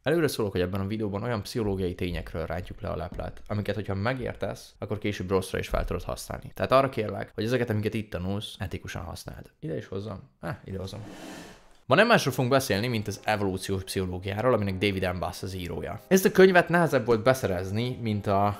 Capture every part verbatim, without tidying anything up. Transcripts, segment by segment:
Előre szólok, hogy ebben a videóban olyan pszichológiai tényekről rántjuk le a leplet, amiket, hogyha megértesz, akkor később rosszra is fel tudod használni. Tehát arra kérlek, hogy ezeket, amiket itt tanulsz, etikusan használd. Ide is hozzam. Ah, ide hozom. Ma nem másról fogunk beszélni, mint az evolúciós pszichológiáról, aminek David Ambass az írója. Ezt a könyvet nehezebb volt beszerezni, mint a...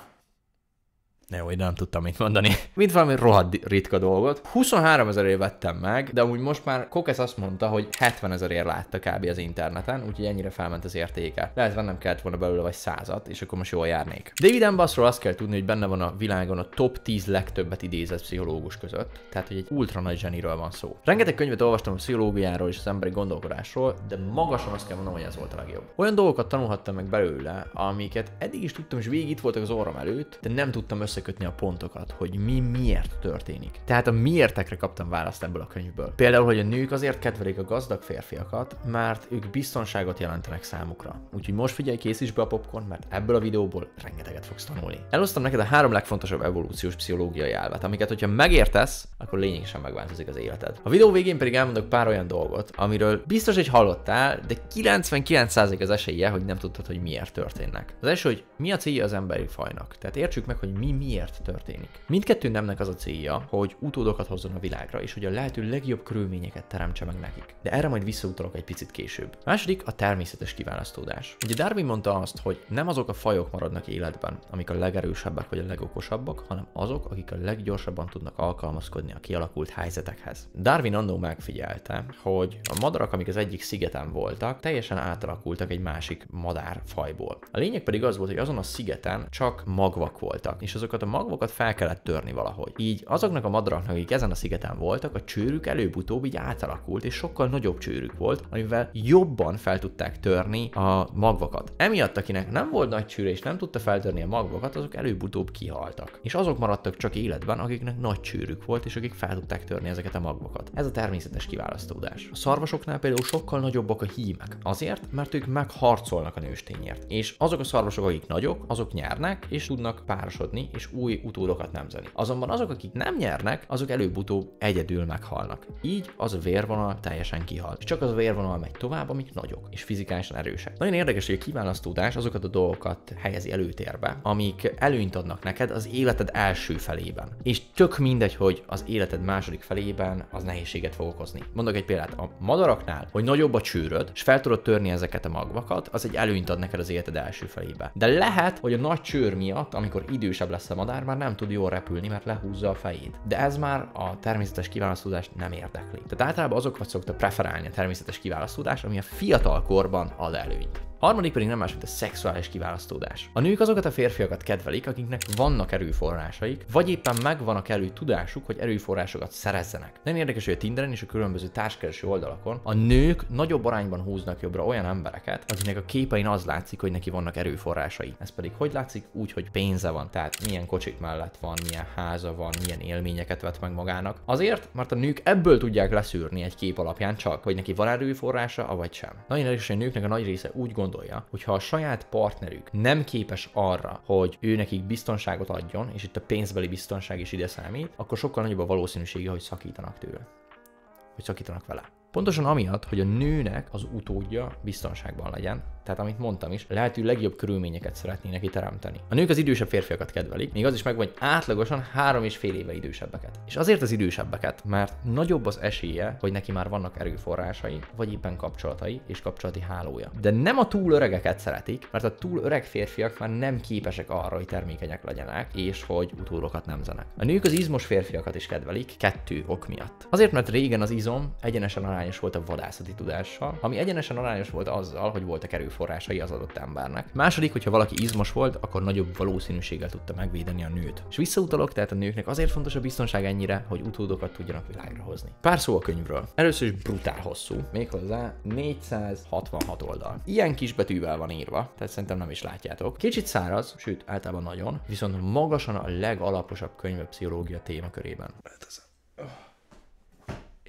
Ne jó, nem tudtam mit mondani. Mint valami rohadt ritka dolgot. huszonhárom ezerért vettem meg, de amúgy most már Kokesz azt mondta, hogy hetven ezerért látta kb. Az interneten, úgyhogy ennyire felment az értéke. Lehet vennem kellett volna belőle vagy százat, és akkor most jól járnék. David Ambassról azt kell tudni, hogy benne van a világon a top tíz legtöbbet idézett pszichológus között. Tehát, hogy egy ultra nagy zseniről van szó. Rengeteg könyvet olvastam a pszichológiáról és az emberi gondolkodásról, de magasan azt kell mondanom, hogy ez volt a legjobb. Olyan dolgokat tanulhattam meg belőle, amiket eddig is tudtam, és végig itt voltak az orrom előtt, de nem tudtam összekötni a pontokat, hogy mi miért történik. Tehát a miértekre kaptam választ ebből a könyvből. Például, hogy a nők azért kedvelik a gazdag férfiakat, mert ők biztonságot jelentenek számukra. Úgyhogy most figyelj, készíts be a popcorn, mert ebből a videóból rengeteget fogsz tanulni. Elosztam neked a három legfontosabb evolúciós pszichológiai elvet, amiket, hogyha megértesz, akkor lényegesen megváltozik az életed. A videó végén pedig elmondok pár olyan dolgot, amiről biztos, hogy hallottál, de kilencvenkilenc százalék az esélye, hogy nem tudtad, hogy miért történnek. Az első, hogy mi a célja az emberi fajnak. Tehát értsük meg, hogy mi miért történik. Mindkettő nemnek az a célja, hogy utódokat hozzon a világra, és hogy a lehető legjobb körülményeket teremtse meg nekik. De erre majd visszautalok egy picit később. Második a természetes kiválasztódás. Ugye Darwin mondta azt, hogy nem azok a fajok maradnak életben, amik a legerősebbek vagy a legokosabbak, hanem azok, akik a leggyorsabban tudnak alkalmazkodni a kialakult helyzetekhez. Darwin annó megfigyelte, hogy a madarak, amik az egyik szigeten voltak, teljesen átalakultak egy másik madárfajból. A lényeg pedig az volt, hogy azon a szigeten csak magvak voltak, és azokat a magvakat fel kellett törni valahogy. Így azoknak a madaraknak, akik ezen a szigeten voltak, a csőrük előbb-utóbb így átalakult, és sokkal nagyobb csőrük volt, amivel jobban fel tudták törni a magvakat. Emiatt, akinek nem volt nagy csőre és nem tudta feltörni a magvakat, azok előbb-utóbb kihaltak. És azok maradtak csak életben, akiknek nagy csőrük volt, és akik fel tudták törni ezeket a magvakat. Ez a természetes kiválasztódás. A szarvasoknál például sokkal nagyobbak a hímek. Azért, mert ők megharcolnak a nőstényért. És azok a szarvasok, akik nagyok, azok nyernek, és tudnak párosodni, és új utódokat nemzeni. Azonban azok, akik nem nyernek, azok előbb-utóbb egyedül meghalnak. Így az a vérvonal teljesen kihal. És csak az a vérvonal megy tovább, amik nagyok és fizikálisan erősek. Nagyon érdekes, hogy a kiválasztódás azokat a dolgokat helyezi előtérbe, amik előnyt adnak neked az életed első felében. És tök mindegy, hogy az életed második felében az nehézséget fog okozni. Mondok egy példát, a madaraknál, hogy nagyobb a csőröd, és fel tudod törni ezeket a magvakat, az egy előnyt ad neked az életed első felébe. De lehet, hogy a nagy csőr miatt, amikor idősebb lesz a madár, már nem tud jól repülni, mert lehúzza a fejét. De ez már a természetes kiválasztódást nem érdekli. Tehát általában azokat szokta preferálni a természetes kiválasztódás, ami a fiatal korban ad előnyt. Harmadik pedig nem más, mint a szexuális kiválasztódás. A nők azokat a férfiakat kedvelik, akiknek vannak erőforrásaik, vagy éppen megvan a kellő tudásuk, hogy erőforrásokat szerezzenek. Nem érdekes, hogy a Tinderen és a különböző társkereső oldalakon a nők nagyobb arányban húznak jobbra olyan embereket, akiknek a képein az látszik, hogy neki vannak erőforrásai. Ez pedig hogy látszik? Úgy, hogy pénze van, tehát milyen kocsik mellett van, milyen háza van, milyen élményeket vett meg magának. Azért, mert a nők ebből tudják leszűrni egy kép alapján csak, hogy neki van erőforrása, avagy sem. Nagyon érdekes, hogy a nőknek a nagy része úgy gondolja, hogy ha a saját partnerük nem képes arra, hogy ő nekik biztonságot adjon, és itt a pénzbeli biztonság is ide számít, akkor sokkal nagyobb a valószínűsége, hogy szakítanak tőle. Hogy szakítanak vele. Pontosan amiatt, hogy a nőnek az utódja biztonságban legyen, tehát amit mondtam is, lehető legjobb körülményeket szeretnének neki teremteni. A nők az idősebb férfiakat kedvelik, még az is megvan, hogy átlagosan három és fél éve idősebbeket. És azért az idősebbeket, mert nagyobb az esélye, hogy neki már vannak erőforrásai, vagy éppen kapcsolatai és kapcsolati hálója. De nem a túl öregeket szeretik, mert a túl öreg férfiak már nem képesek arra, hogy termékenyek legyenek, és hogy utódokat nemzenek. A nők az izmos férfiakat is kedvelik, kettő ok miatt. Azért, mert régen az izom egyenesen arányos volt a vadászati tudással, ami egyenesen arányos volt azzal, hogy voltak erőforrásai az adott embernek. Második, hogyha valaki izmos volt, akkor nagyobb valószínűséggel tudta megvédeni a nőt. És visszautalok, tehát a nőknek azért fontos a biztonság ennyire, hogy utódokat tudjanak világra hozni. Pár szó a könyvről. Először is brutál hosszú, méghozzá négyszázhatvanhat oldal. Ilyen kis betűvel van írva, tehát szerintem nem is látjátok. Kicsit száraz, sőt általában nagyon, viszont magasan a legalaposabb könyv a pszichológia témakörében. És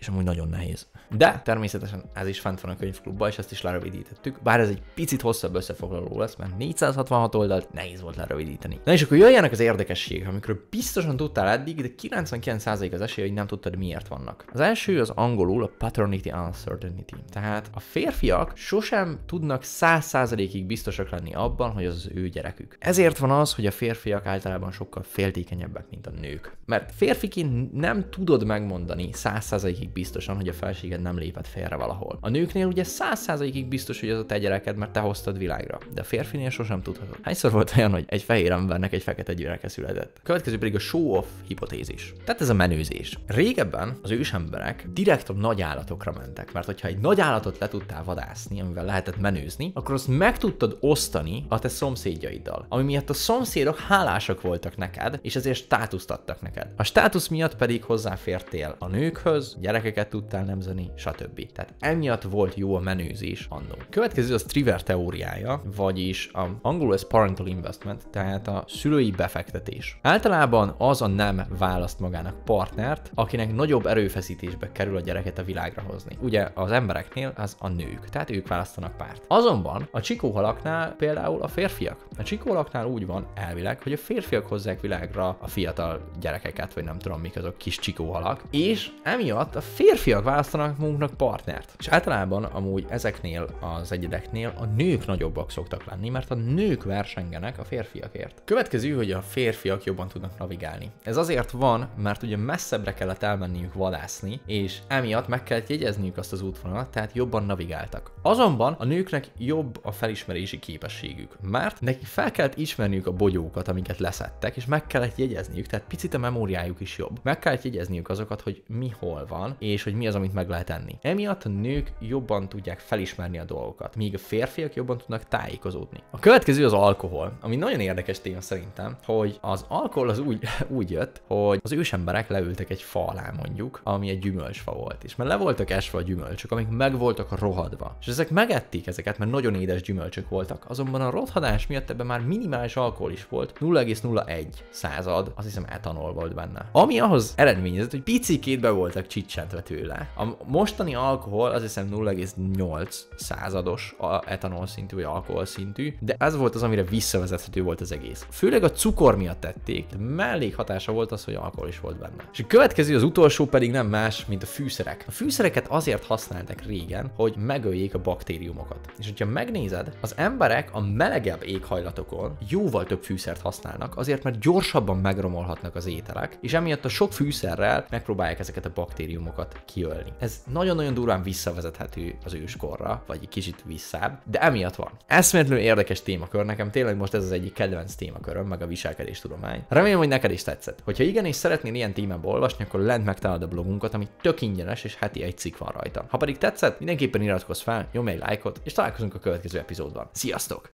amúgy nagyon nehéz. De természetesen ez is fent van a könyvklubban, és ezt is lerövidítettük, bár ez egy picit hosszabb összefoglaló lesz, mert négyszázhatvanhat oldalt nehéz volt lerövidíteni. Na és akkor jöjjenek az érdekességek, amikről biztosan tudtál eddig, de kilencvenkilenc százalék az esély, hogy nem tudtad, miért vannak. Az első az angolul a paternity uncertainty. Tehát a férfiak sosem tudnak száz százalékig biztosak lenni abban, hogy az az ő gyerekük. Ezért van az, hogy a férfiak általában sokkal féltékenyebbek, mint a nők. Mert férfiként nem tudod megmondani száz százalékig biztosan, hogy a feleséged nem lépett félre valahol. A nőknél ugye száz százalékig biztos, hogy az a te gyereked, mert te hoztad világra. De a férfinél sosem tudhatod. Hányszor volt olyan, hogy egy fehér embernek egy fekete gyereke született? A következő pedig a show-off hipotézis. Tehát ez a menőzés. Régebben az ősemberek direkt a nagy állatokra mentek, mert hogyha egy nagy állatot le tudtál vadászni, amivel lehetett menőzni, akkor azt meg tudtad osztani a te szomszédjaiddal, ami miatt a szomszédok hálásak voltak neked, és ezért státuszt adtak neked. A státusz miatt pedig hozzáfértél a nőkhöz, gyerekeket tudtál nemzeni, stb. Tehát emiatt volt jó a menőzés annó. Következő az Triver teóriája, vagyis a angolul ez parental investment, tehát a szülői befektetés. Általában az a nem választ magának partnert, akinek nagyobb erőfeszítésbe kerül a gyereket a világra hozni. Ugye az embereknél az a nők, tehát ők választanak párt. Azonban a csikóhalaknál például a férfiak. A csikóhalaknál úgy van elvileg, hogy a férfiak hozzák világra a fiatal gyerekeket, vagy nem tudom mik azok, kis csikóhalak, és emiatt a férfiak választanak magunknak partnert. És általában amúgy ezeknél az egyedeknél a nők nagyobbak szoktak lenni, mert a nők versengenek a férfiakért. Következő, hogy a férfiak jobban tudnak navigálni. Ez azért van, mert ugye messzebbre kellett elmenniük vadászni, és emiatt meg kellett jegyezniük azt az útvonalat, tehát jobban navigáltak. Azonban a nőknek jobb a felismerési képességük, mert nekik fel kellett ismerniük a bogyókat, amiket leszettek, és meg kellett jegyezniük, tehát picit a memóriájuk is jobb. Meg kellett jegyezniük azokat, hogy mi hol van, és hogy mi az, amit meg lehet enni. Emiatt a nők jobban tudják felismerni a dolgokat, míg a férfiak jobban tudnak tájékozódni. A következő az alkohol, ami nagyon érdekes téma szerintem, hogy az alkohol az úgy, úgy jött, hogy az ősemberek leültek egy fa alá mondjuk, ami egy gyümölcsfa volt, és mert le voltak esve a gyümölcsök, amik meg voltak rohadva. És ezek megették ezeket, mert nagyon édes gyümölcsök voltak. Azonban a rothadás miatt ebben már minimális alkohol is volt, nulla egész nulla egy század, azt hiszem etanol volt benne. Ami ahhoz eredményezett, hogy picikét be voltak csicsentve tőle. A mostani alkohol azt hiszem nulla egész nyolc százados etanol szintű vagy alkohol szintű, de ez volt az, amire visszavezethető volt az egész. Főleg a cukor miatt tették, de mellékhatása volt az, hogy alkohol is volt benne. És a következő, az utolsó pedig nem más, mint a fűszerek. A fűszereket azért használták régen, hogy megöljék a baktériumokat. És hogyha megnézed, az emberek a melegebb éghajlatokon jóval több fűszert használnak, azért mert gyorsabban megromolhatnak az ételek, és emiatt a sok fűszerrel megpróbálják ezeket a baktériumokat kiölni. Ez nagyon-nagyon durván visszavezethető az őskorra, vagy egy kicsit visszább, de emiatt van. Eszméletlenül érdekes témakör, nekem tényleg most ez az egyik kedvenc témaköröm, meg a viselkedéstudomány. Remélem, hogy neked is tetszett. Hogyha igen, és szeretnél ilyen témából olvasni, akkor lent megtalálod a blogunkat, ami tök ingyenes, és heti egy cikk van rajta. Ha pedig tetszett, mindenképpen iratkozz fel, nyomj egy lájkot, és találkozunk a következő epizódban. Sziasztok!